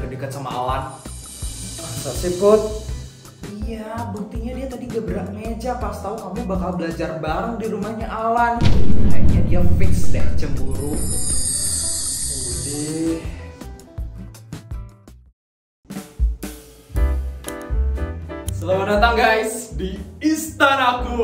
deket sama Alan. Masa sih, Put? Iya, buktinya dia tadi gebrak meja pas tahu kamu bakal belajar bareng di rumahnya Alan. Kayaknya dia fix deh cemburu. Budi. Selamat datang guys di istanaku.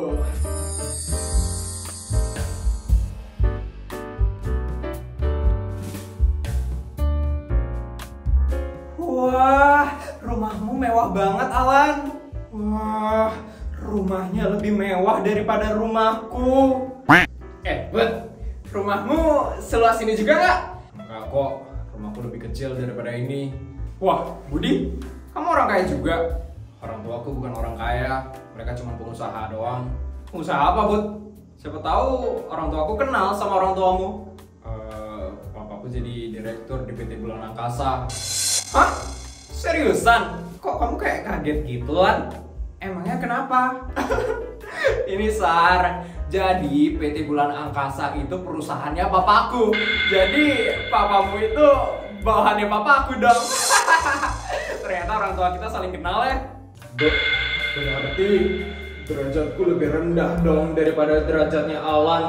Wah, rumahmu mewah banget, Alan. Wah, rumahnya lebih mewah daripada rumahku. Bud, rumahmu seluas ini juga nggak? Enggak kok, rumahku lebih kecil daripada ini. Wah, Budi, kamu orang kaya juga. Orang tuaku bukan orang kaya, mereka cuma pengusaha doang. Pengusaha apa, Bud? Siapa tahu orang tuaku kenal sama orang tuamu. Papaku jadi direktur di PT Bulan Angkasa. Hah? Seriusan? Kok kamu kayak kaget gitu, Lan? Emangnya kenapa? Ini Sar, jadi PT Bulan Angkasa itu perusahaannya papaku. Jadi papamu itu bawahannya papaku dong. Ternyata orang tua kita saling kenal ya. Berarti derajatku lebih rendah dong daripada derajatnya Alan.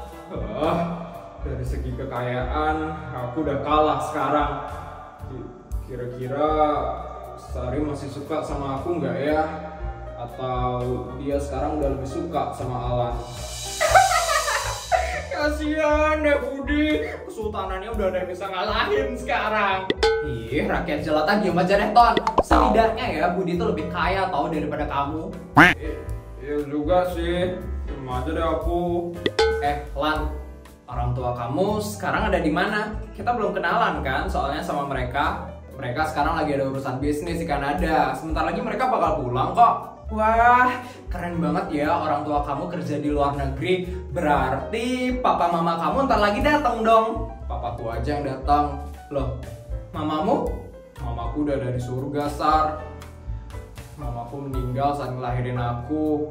Dari segi kekayaan aku udah kalah sekarang. Kira-kira Sari masih suka sama aku nggak ya? Atau dia sekarang udah lebih suka sama Alan? Kasian deh Budi, kesultanannya udah ada yang bisa ngalahin sekarang. Ih, rakyat jelata diam aja deh, Ton. Setidaknya ya Budi itu lebih kaya tau daripada kamu. Iya juga sih, cuma aja deh aku. Lan, orang tua kamu sekarang ada di mana? Kita belum kenalan kan, soalnya sama mereka. Mereka sekarang lagi ada urusan bisnis di Kanada. Sebentar lagi mereka bakal pulang kok. Wah, keren banget ya orang tua kamu kerja di luar negeri. Berarti papa mama kamu ntar lagi datang dong. Papaku aja yang datang. Loh, mamamu? Mamaku udah ada di surga, Sar. Mamaku meninggal saat ngelahirin aku.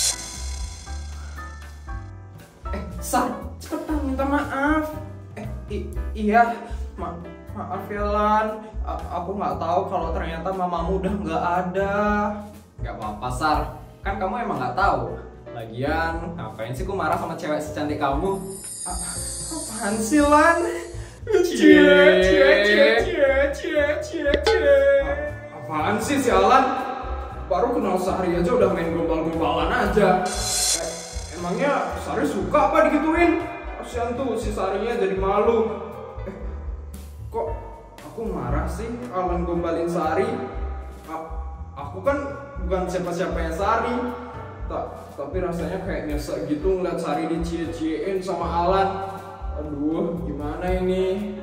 Sar, cepetan minta maaf. Iya, maaf ya Lan. Aku nggak tahu kalau ternyata mamamu udah nggak ada. Nggak apa-apa Sar, kan kamu emang nggak tahu. Lagian ngapain sih ku marah sama cewek secantik kamu? Apaan sih Lan? Apaan sih si Alan? Baru kenal Sari aja udah main gombal-gombalan aja. Emangnya Sari suka apa digituin? Kasian tuh si Sarinya jadi malu. Kok aku marah sih Alan gombalin Sari? Aku kan bukan siapa-siapanya Sari. Tapi rasanya kayak nyesek gitu ngeliat Sari dicie-ciein sama Alan. Aduh, gimana ini?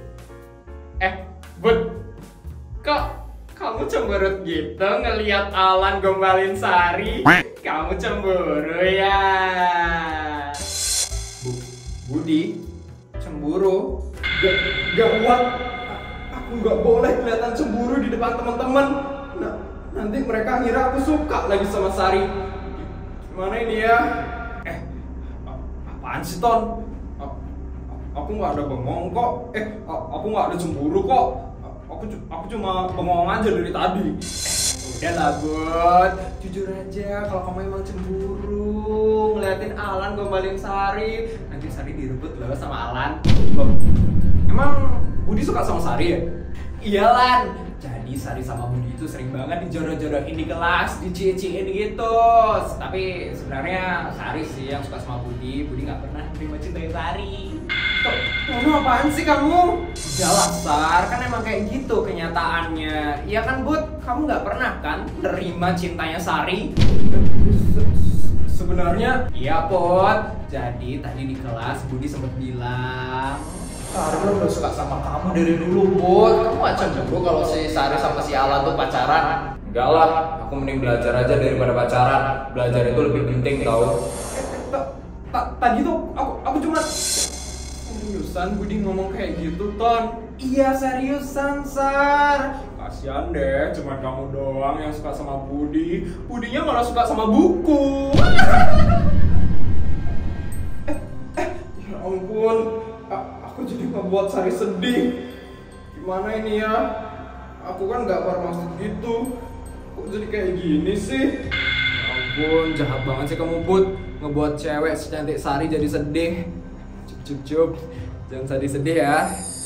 Bud, kok kamu cemberut gitu ngeliat Alan gombalin Sari? Kamu cemburu ya? Budi, cemburu? Gawat, aku nggak boleh kelihatan cemburu di depan teman-teman. Nanti mereka ngira aku suka lagi sama Sari. Gimana ini ya? Apaan sih Ton? Aku nggak ada bengong kok. Aku nggak ada cemburu kok. Aku cuma bengong aja dari tadi. Udahlah Bud, jujur aja kalau kamu emang cemburu ngeliatin Alan gombalin Sari. Nanti Sari direbut loh sama Alan. Emang Budi suka sama Sari ya? Iya Lan, jadi Sari sama Budi itu sering banget dijodoh-jodohin di kelas, dicie-ciein gitu. Tapi sebenarnya Sari sih yang suka sama Budi nggak pernah terima cintai Sari. Kamu apaan sih kamu? Udahlah Sar, kan emang kayak gitu kenyataannya. Iya kan Bud, kamu nggak pernah kan nerima cintanya Sari? Sebenarnya iya Bud. Jadi tadi di kelas Budi sempat bilang Sari udah suka sama kamu dari dulu Bud. Kamu gak cemburu kalau si Sari sama si Alan tuh pacaran? Enggak lah, aku mending belajar aja daripada pacaran. Belajar itu lebih penting tau. Tadi tuh aku cuma seriusan Budi ngomong kayak gitu Ton. Iya seriusan Sar. Kasian deh, cuma kamu doang yang suka sama Budi. Budinya malah suka sama buku. Ya ampun, aku jadi ngebuat Sari sedih. Gimana ini ya? Aku kan nggak bermaksud gitu. Kok jadi kayak gini sih? Ya ampun, jahat banget sih kamu, Put. Ngebuat cewek secantik Sari jadi sedih. Cup. Jangan sedih-sedih ya.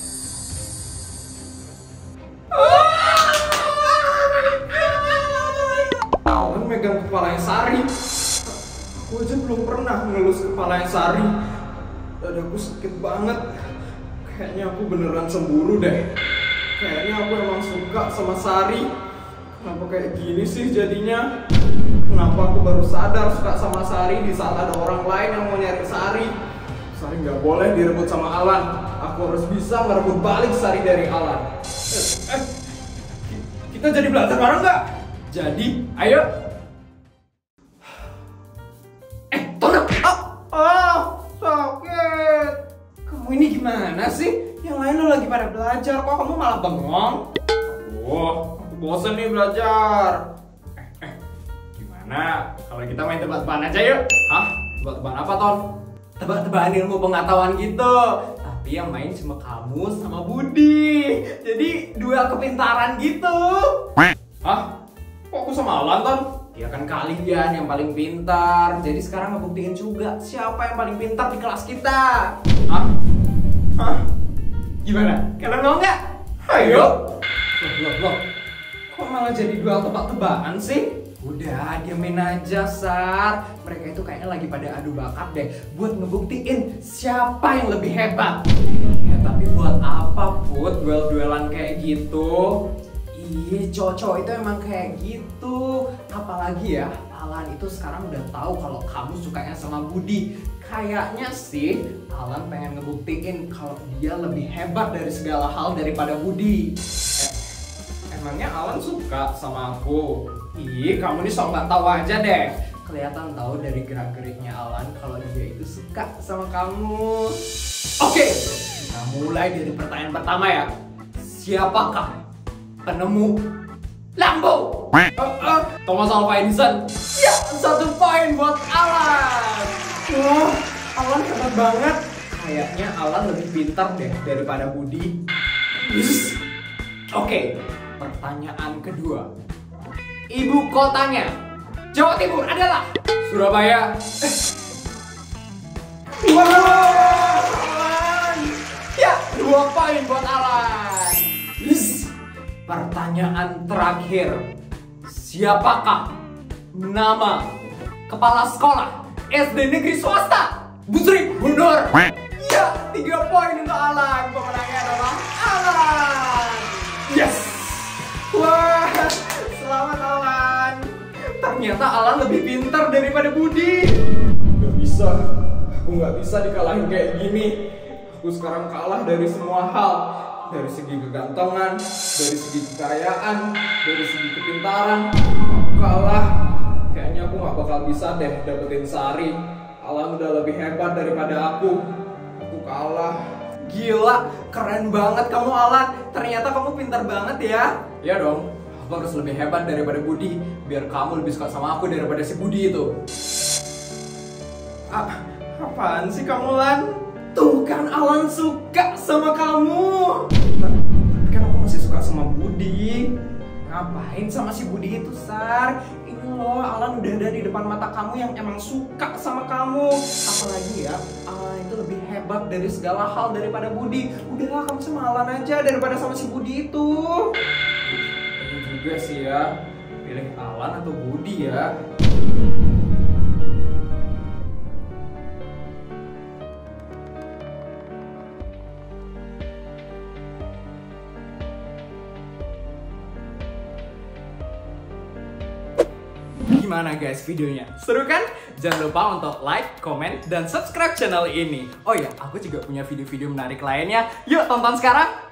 Alan megang kepalanya Sari. Aku aja belum pernah ngelus kepalanya Sari. Dadaku sakit banget. Kayaknya aku beneran cemburu deh. Kayaknya aku emang suka sama Sari. Kenapa kayak gini sih jadinya? Kenapa aku baru sadar suka sama Sari di saat ada orang lain yang mau nyari Sari? Sari nggak boleh direbut sama Alan. Aku harus bisa merebut balik Sari dari Alan. Kita jadi belajar bareng nggak? Jadi, ayo. Tolong. Sakit. Kamu ini gimana sih? Yang lain lo lagi pada belajar, kok kamu malah bengong? Aku bosen nih belajar. Gimana kalau kita main tebak-tebakan aja yuk? Hah? Tebak-tebakan apa, Ton? Tebak-tebakan ilmu pengetahuan gitu. Tapi yang main cuma kamu sama Budi. Jadi duel kepintaran gitu. Hah? Kok aku sama Alan, Ton? Ya kan kalian yang paling pintar. Jadi sekarang ngebuktiin juga siapa yang paling pintar di kelas kita. Hah? Gimana? Kalian mau nggak? Ayo. Loh. Kok malah jadi duel tebak-tebakan sih? Udah, diamin aja, Sar. Mereka itu kayaknya lagi pada adu bakat deh buat ngebuktiin siapa yang lebih hebat. Ya tapi buat apa, Put, duel-duelan kayak gitu? Ih, cowok-cowok itu emang kayak gitu. Apalagi ya, Alan itu sekarang udah tahu kalau kamu sukanya sama Budi. Kayaknya sih Alan pengen ngebuktiin kalau dia lebih hebat dari segala hal daripada Budi. Emangnya Alan suka sama aku? Ih, kamu nih sok nggak tahu aja deh. Kelihatan tahu dari gerak-geriknya Alan kalau dia itu suka sama kamu. Oke, kita mulai dari pertanyaan pertama ya. Siapakah penemu Lambo? Thomas Alva Edison. Ya, 1 poin buat Alan. Wah, Alan hebat banget. Kayaknya Alan lebih pintar deh daripada Budi. Oke, pertanyaan kedua. Ibu kotanya Jawa Timur adalah Surabaya. Wow, Alan. Ya, 2 poin buat Alan. Pertanyaan terakhir. Siapakah nama kepala sekolah SD negeri swasta Busri Bundur? Ya, 3 poin untuk Alan. Pemenangnya adalah Alan. Yes. Wah, selamat Alan. Ternyata Alan lebih pintar daripada Budi. Gak bisa. Aku gak bisa dikalahin kayak gini. Aku sekarang kalah dari semua hal. Dari segi kegantengan, dari segi kekayaan, dari segi kepintaran. Aku kalah. Kayaknya aku gak bakal bisa deh dapetin Sari. Alan udah lebih hebat daripada aku. Aku kalah. Gila, keren banget kamu Alan. Ternyata kamu pintar banget ya. Iya dong, aku harus lebih hebat daripada Budi. Biar kamu lebih suka sama aku daripada si Budi itu. Apaan sih kamu, Lan? Tuh kan Alan suka sama kamu. Tapi kan aku masih suka sama Budi. Ngapain sama si Budi itu, Sar? Ini loh, Alan udah ada di depan mata kamu yang emang suka sama kamu. Apalagi ya, Alan itu lebih hebat dari segala hal daripada Budi. Udahlah, kamu sama Alan aja daripada sama si Budi itu. Ini juga sih ya, pilih Alan atau Budi ya. Gimana guys videonya? Seru kan? Jangan lupa untuk like, comment, dan subscribe channel ini. Oh ya, aku juga punya video-video menarik lainnya. Yuk tonton sekarang!